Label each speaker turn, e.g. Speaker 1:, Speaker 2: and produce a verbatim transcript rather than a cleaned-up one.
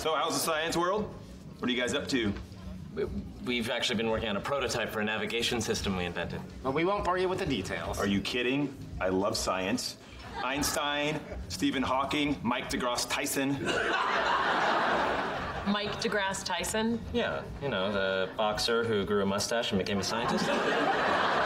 Speaker 1: So how's the science world? What are you guys up to?
Speaker 2: We've actually been working on a prototype for a navigation system we invented.
Speaker 3: Well, we won't bore you with the details.
Speaker 1: Are you kidding? I love science. Einstein, Stephen Hawking, Mike deGrasse Tyson.
Speaker 4: Mike deGrasse Tyson?
Speaker 2: Yeah, you know, the boxer who grew a mustache and became a scientist.